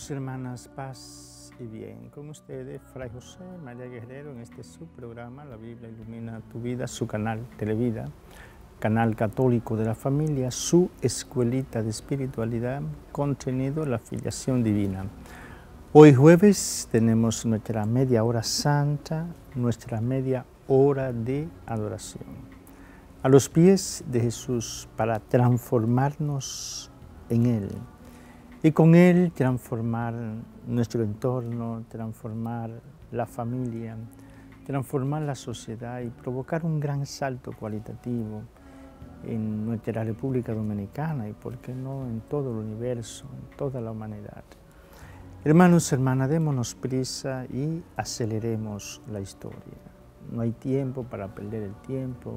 Hermanos y hermanas, paz y bien. Con ustedes, Fray José María Guerrero, en este subprograma, La Biblia Ilumina Tu Vida, su canal Televida, canal católico de la familia, su escuelita de espiritualidad, contenido La Filiación Divina. Hoy jueves tenemos nuestra media hora santa, nuestra media hora de adoración. A los pies de Jesús para transformarnos en Él. Y con Él transformar nuestro entorno, transformar la familia, transformar la sociedad y provocar un gran salto cualitativo en nuestra República Dominicana y, por qué no, en todo el universo, en toda la humanidad. Hermanos y hermanas, démonos prisa y aceleremos la historia. No hay tiempo para perder el tiempo.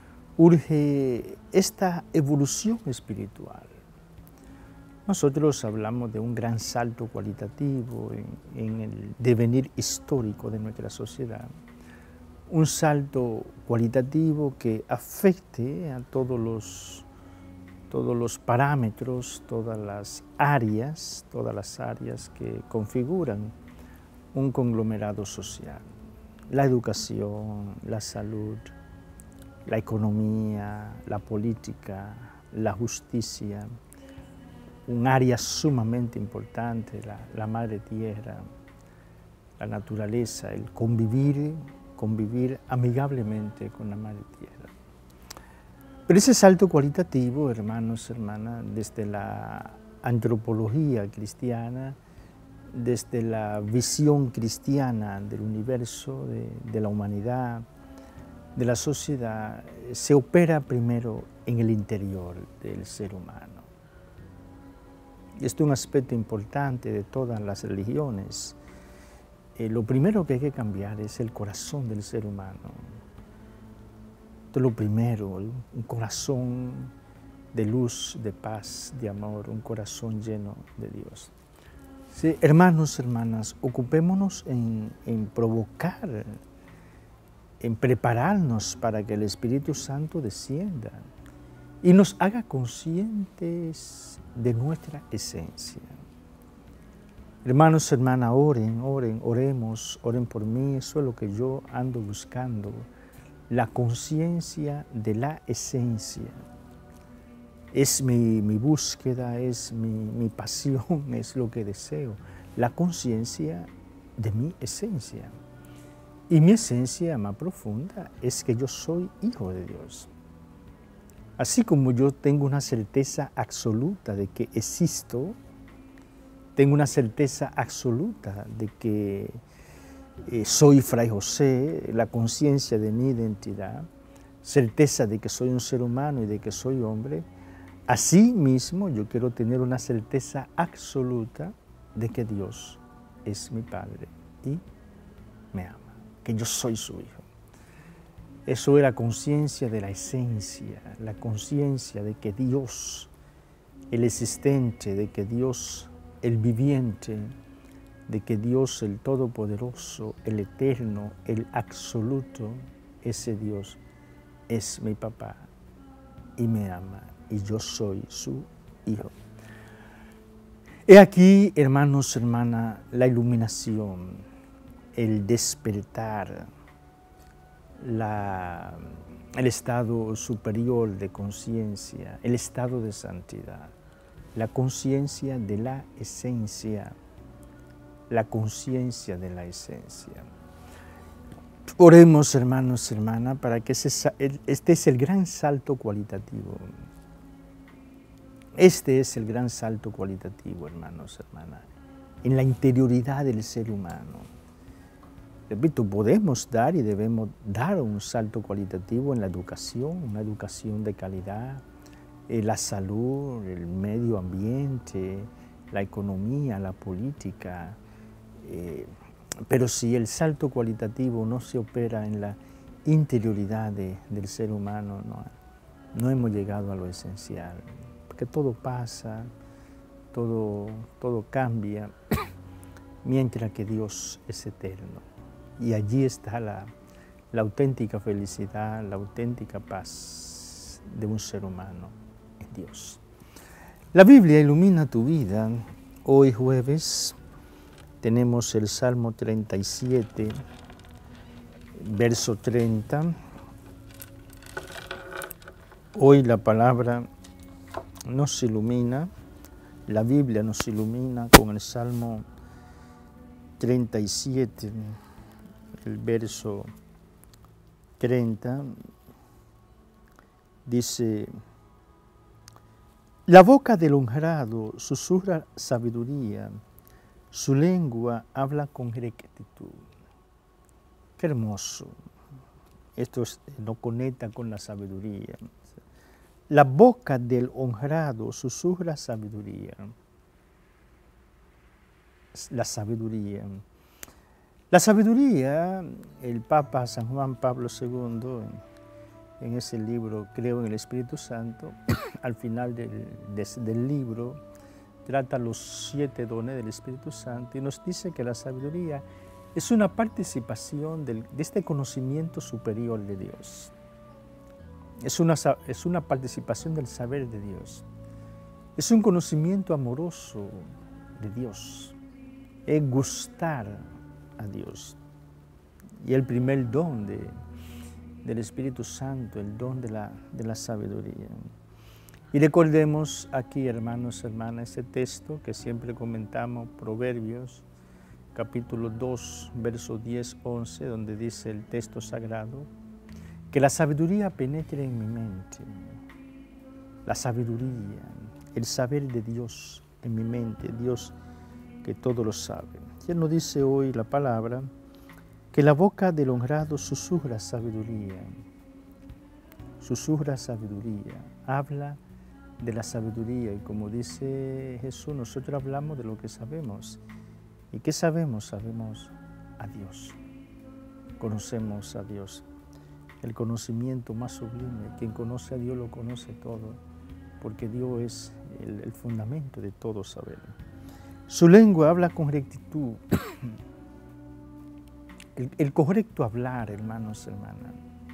Urge esta evolución espiritual. Nosotros hablamos de un gran salto cualitativo en el devenir histórico de nuestra sociedad. Un salto cualitativo que afecte a todos los parámetros, todas las áreas que configuran un conglomerado social. La educación, la salud, la economía, la política, la justicia, un área sumamente importante, la madre tierra, la naturaleza, el convivir amigablemente con la madre tierra. Pero ese salto cualitativo, hermanos y hermanas, desde la antropología cristiana, desde la visión cristiana del universo, de la humanidad, de la sociedad, se opera primero en el interior del ser humano. Y esto es un aspecto importante de todas las religiones. Lo primero que hay que cambiar es el corazón del ser humano. Esto es lo primero, un corazón de luz, de paz, de amor, un corazón lleno de Dios. Sí, hermanos, hermanas, ocupémonos en provocar, en prepararnos para que el Espíritu Santo descienda y nos haga conscientes de nuestra esencia. Hermanos, hermanas, oremos, oren por mí, eso es lo que yo ando buscando, la conciencia de la esencia. Es mi búsqueda, es mi pasión, es lo que deseo, la conciencia de mi esencia. Y mi esencia más profunda es que yo soy hijo de Dios. Así como yo tengo una certeza absoluta de que existo, tengo una certeza absoluta de que soy Fray José, la conciencia de mi identidad, certeza de que soy un ser humano y de que soy hombre, así mismo yo quiero tener una certeza absoluta de que Dios es mi Padre y me ama, que yo soy su hijo. Eso es la conciencia de la esencia, la conciencia de que Dios, el existente, de que Dios, el viviente, de que Dios, el todopoderoso, el eterno, el absoluto, ese Dios es mi papá y me ama y yo soy su hijo. He aquí, hermanos, hermanas, la iluminación, el despertar, el estado superior de conciencia, el estado de santidad, la conciencia de la esencia, la conciencia de la esencia. Oremos, hermanos y hermanas, para que este es el gran salto cualitativo. Este es el gran salto cualitativo, hermanos y hermanas, en la interioridad del ser humano. Repito, podemos dar y debemos dar un salto cualitativo en la educación, una educación de calidad, la salud, el medio ambiente, la economía, la política. Pero si el salto cualitativo no se opera en la interioridad del ser humano, no hemos llegado a lo esencial. Porque todo pasa, todo cambia, mientras que Dios es eterno. Y allí está la auténtica felicidad, la auténtica paz de un ser humano en Dios. La Biblia ilumina tu vida Hoy jueves tenemos el Salmo 37, verso 30. Hoy la palabra nos ilumina, la Biblia nos ilumina con el Salmo 37, el verso 30. Dice: la boca del honrado susurra sabiduría, su lengua habla con rectitud. Qué hermoso. Esto nos conecta con la sabiduría. La boca del honrado susurra sabiduría. La sabiduría. La sabiduría, el Papa San Juan Pablo II, en ese libro, Creo en el Espíritu Santo, al final del libro, trata los 7 dones del Espíritu Santo y nos dice que la sabiduría es una participación de este conocimiento superior de Dios. Es una participación del saber de Dios. Es un conocimiento amoroso de Dios. Es gustar a Dios. Y el primer don del Espíritu Santo, el don de la sabiduría. Y recordemos aquí, hermanos, hermanas, ese texto que siempre comentamos, Proverbios, capítulo 2, verso 10, 11, donde dice el texto sagrado, que la sabiduría penetre en mi mente. La sabiduría, el saber de Dios en mi mente, Dios que todo lo sabe. Y Él nos dice hoy la palabra, que la boca del honrado susurra sabiduría, habla de la sabiduría. Y como dice Jesús, nosotros hablamos de lo que sabemos. ¿Y qué sabemos? Sabemos a Dios, conocemos a Dios. El conocimiento más sublime, quien conoce a Dios lo conoce todo, porque Dios es el fundamento de todo saber. Su lengua habla con rectitud. El correcto hablar, hermanos, hermanas.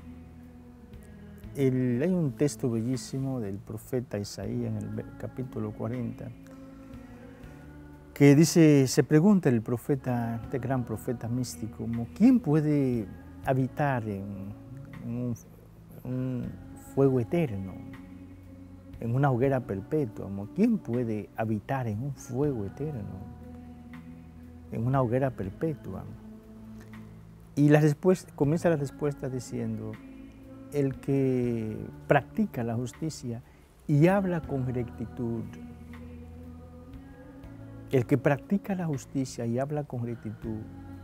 Hay un texto bellísimo del profeta Isaías en el capítulo 40, que dice, se pregunta el profeta, este gran profeta místico, ¿quién puede habitar en un fuego eterno, en una hoguera perpetua? ¿Quién puede habitar en un fuego eterno, en una hoguera perpetua? Y comienza la respuesta diciendo, el que practica la justicia y habla con rectitud. El que practica la justicia y habla con rectitud.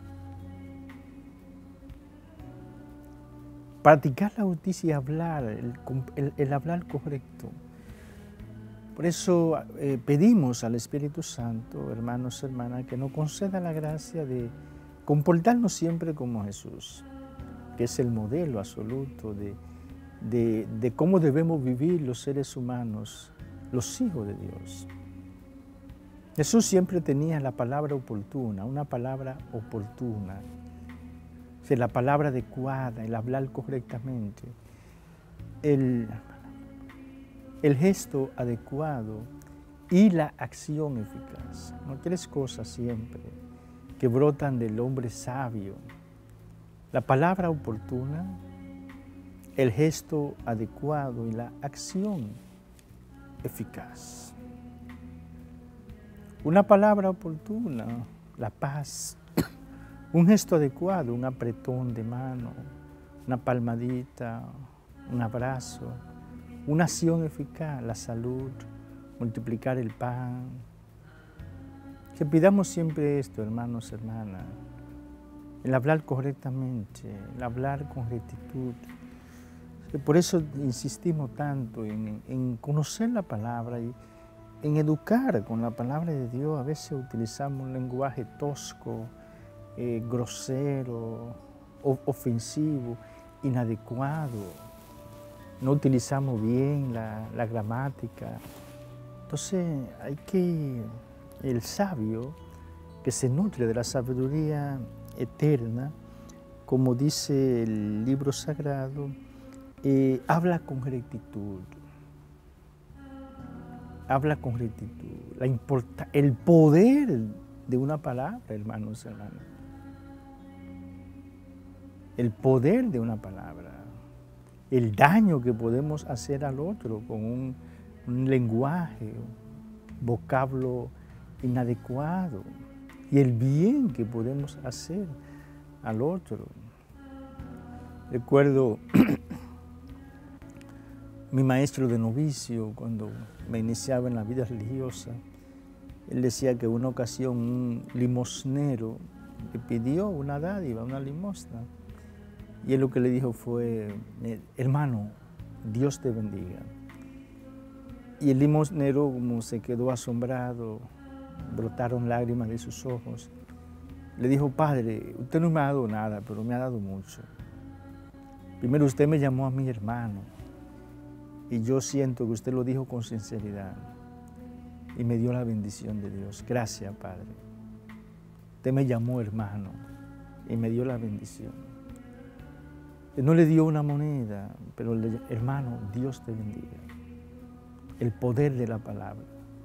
Practicar la justicia y hablar, el hablar correcto. Por eso pedimos al Espíritu Santo, hermanos, hermanas, que nos conceda la gracia de comportarnos siempre como Jesús, que es el modelo absoluto de cómo debemos vivir los seres humanos, los hijos de Dios. Jesús siempre tenía la palabra oportuna, una palabra oportuna, la palabra adecuada, el hablar correctamente, el gesto adecuado y la acción eficaz. ¿No? 3 cosas siempre que brotan del hombre sabio: la palabra oportuna, el gesto adecuado y la acción eficaz. Una palabra oportuna, la paz. Un gesto adecuado, un apretón de mano, una palmadita, un abrazo. Una acción eficaz, la salud, multiplicar el pan. Que pidamos siempre esto, hermanos, hermanas. El hablar correctamente, el hablar con rectitud. Por eso insistimos tanto en conocer la palabra y en educar con la palabra de Dios. A veces utilizamos un lenguaje tosco, grosero, ofensivo, inadecuado. No utilizamos bien la gramática. Entonces el sabio que se nutre de la sabiduría eterna, como dice el libro sagrado, habla con rectitud. habla con rectitud. El poder de una palabra, hermanos y hermanas. El poder de una palabra. El daño que podemos hacer al otro con un lenguaje, vocablo inadecuado. Y el bien que podemos hacer al otro. Recuerdo mi maestro de novicio, cuando me iniciaba en la vida religiosa, él decía que una ocasión un limosnero le pidió una dádiva, una limosna. Y él lo que le dijo fue: hermano, Dios te bendiga. Y el limosnero, como se quedó asombrado, brotaron lágrimas de sus ojos. Le dijo: padre, usted no me ha dado nada, pero me ha dado mucho. Primero usted me llamó a mi hermano y yo siento que usted lo dijo con sinceridad y me dio la bendición de Dios. Gracias, padre. Usted me llamó hermano y me dio la bendición. Él no le dio una moneda, pero hermano, Dios te bendiga. El poder de la palabra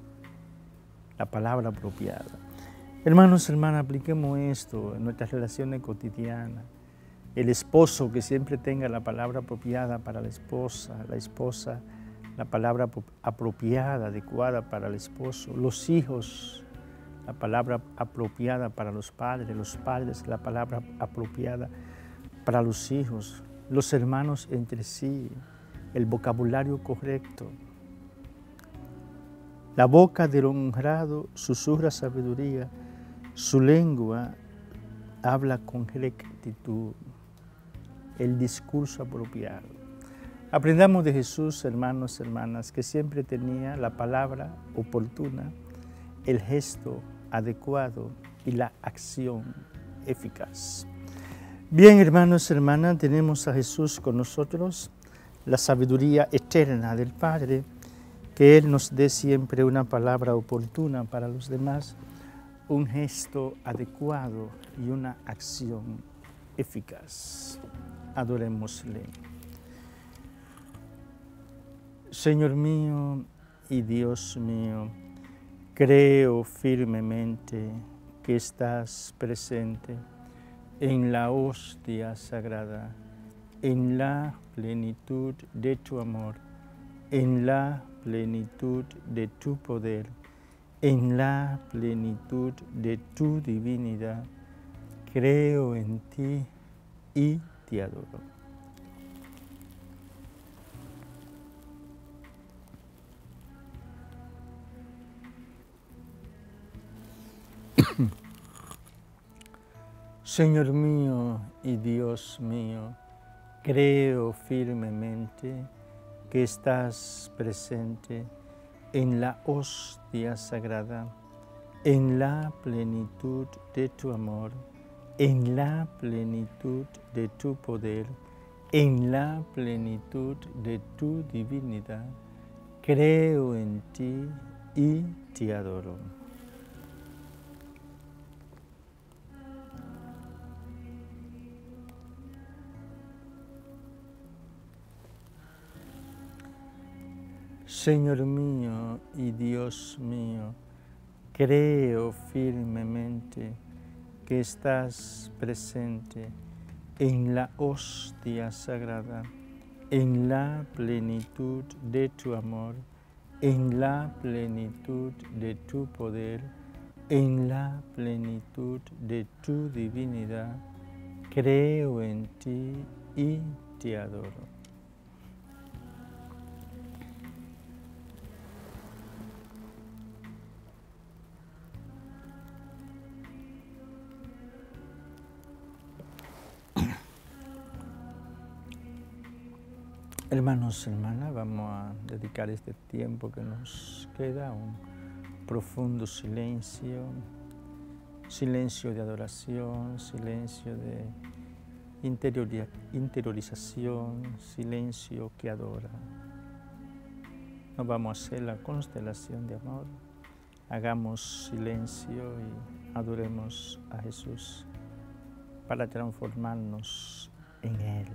apropiada. Hermanos, hermanas, apliquemos esto en nuestras relaciones cotidianas. El esposo que siempre tenga la palabra apropiada para la esposa, la palabra apropiada, adecuada para el esposo, los hijos, la palabra apropiada para los padres, la palabra apropiada para los hijos, los hermanos entre sí, el vocabulario correcto. La boca del honrado susurra sabiduría, su lengua habla con rectitud, el discurso apropiado. Aprendamos de Jesús, hermanos, hermanas, que siempre tenía la palabra oportuna, el gesto adecuado y la acción eficaz. Bien, hermanos, hermanas, tenemos a Jesús con nosotros, la sabiduría eterna del Padre, que Él nos dé siempre una palabra oportuna para los demás, un gesto adecuado y una acción eficaz. Adorémosle. Señor mío y Dios mío, creo firmemente que estás presente en la hostia sagrada, en la plenitud de tu amor, en la plenitud de tu poder, en la plenitud de tu divinidad. Creo en ti y te adoro. Señor mío y Dios mío, creo firmemente que estás presente en la hostia sagrada, en la plenitud de tu amor, en la plenitud de tu poder, en la plenitud de tu divinidad. Creo en ti y te adoro. Señor mío y Dios mío, creo firmemente que estás presente en la hostia sagrada, en la plenitud de tu amor, en la plenitud de tu poder, en la plenitud de tu divinidad. Creo en ti y te adoro. Hermanos, hermanas, vamos a dedicar este tiempo que nos queda a un profundo silencio, silencio de adoración, silencio de interiorización, silencio que adora. Nos vamos a hacer la constelación de amor, hagamos silencio y adoremos a Jesús para transformarnos en Él.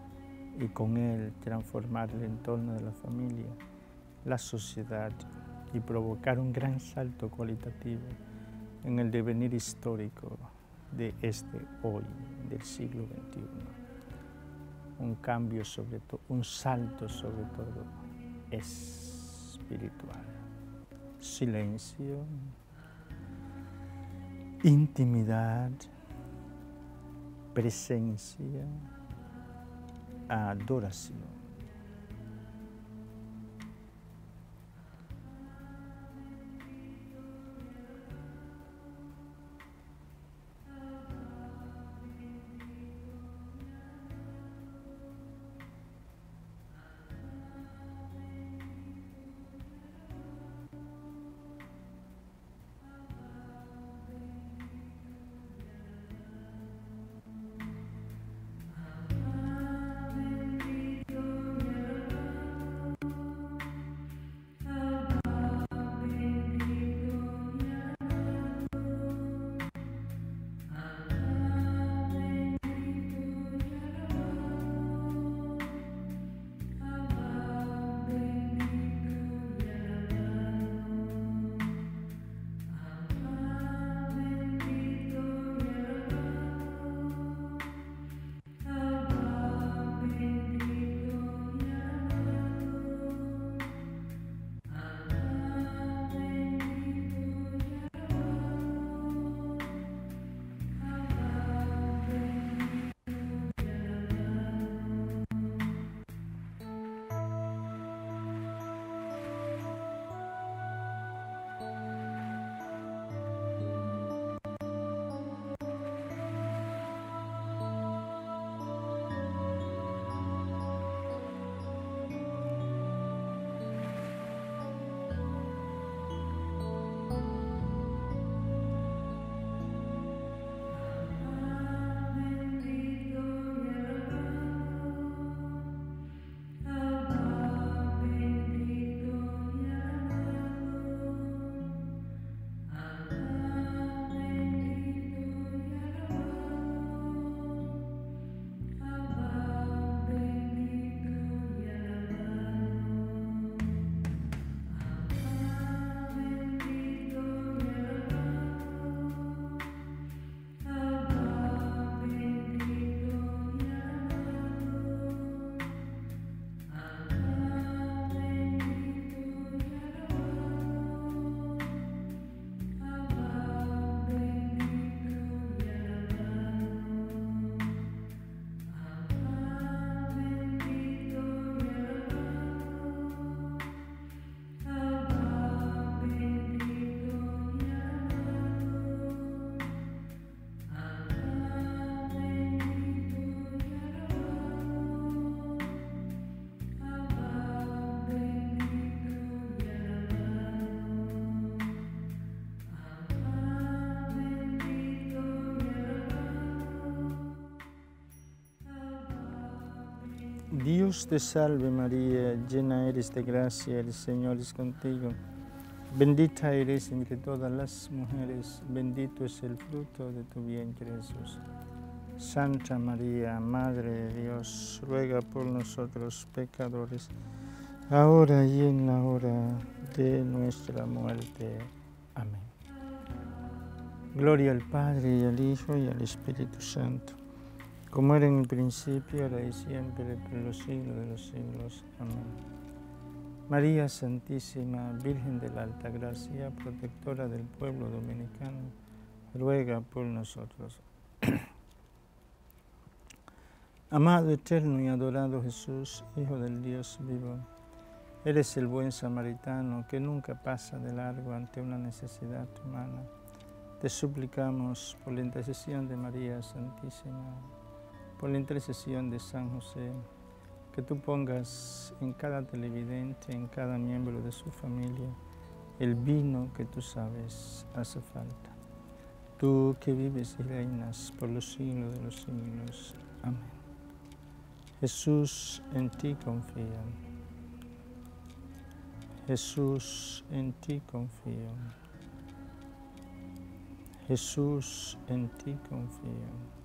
Y con Él transformar el entorno de la familia, la sociedad y provocar un gran salto cualitativo en el devenir histórico de este hoy, del siglo XXI. Un cambio sobre todo, un salto sobre todo espiritual. Silencio, intimidad, presencia, adoración. Dios te salve María, llena eres de gracia, el Señor es contigo. Bendita eres entre todas las mujeres, bendito es el fruto de tu vientre Jesús. Santa María, Madre de Dios, ruega por nosotros pecadores, ahora y en la hora de nuestra muerte. Amén. Gloria al Padre, y al Hijo, y al Espíritu Santo, como era en el principio, ahora y siempre, por los siglos de los siglos. Amén. María Santísima, Virgen de la Alta Gracia, protectora del pueblo dominicano, ruega por nosotros. Amado, eterno y adorado Jesús, Hijo del Dios vivo, eres el buen samaritano que nunca pasa de largo ante una necesidad humana. Te suplicamos por la intercesión de María Santísima, por la intercesión de San José, que tú pongas en cada televidente, en cada miembro de su familia, el vino que tú sabes hace falta. Tú que vives y reinas por los siglos de los siglos. Amén. Jesús, en ti confío. Jesús, en ti confío. Jesús, en ti confío.